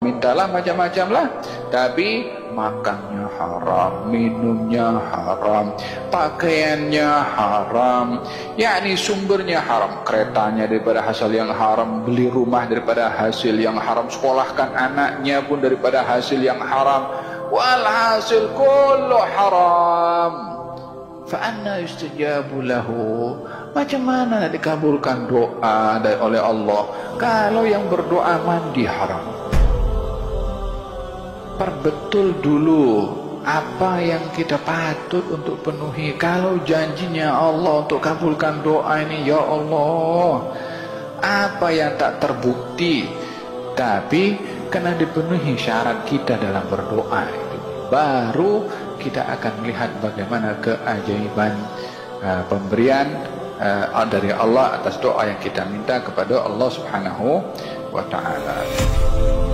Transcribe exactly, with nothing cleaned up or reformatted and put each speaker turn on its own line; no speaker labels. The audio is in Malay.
mintalah macam-macam lah, tapi makannya haram, minumnya haram, pakaiannya haram, yakni sumbernya haram, keretanya daripada hasil yang haram, beli rumah daripada hasil yang haram, sekolahkan anaknya pun daripada hasil yang haram, walhasil kullu haram. Fa anna yustajabu lahu, macam mana nak dikabulkan doa oleh Allah kalau yang berdoa mandi haram? Perbetul dulu apa yang kita patut untuk penuhi. Kalau janjinya Allah untuk kabulkan doa ini, ya Allah, apa yang tak terbukti tapi kena dipenuhi syarat kita dalam berdoa itu, baru kita akan melihat bagaimana keajaiban uh, pemberian uh, dari Allah atas doa yang kita minta kepada Allah Subhanahu wa ta'ala.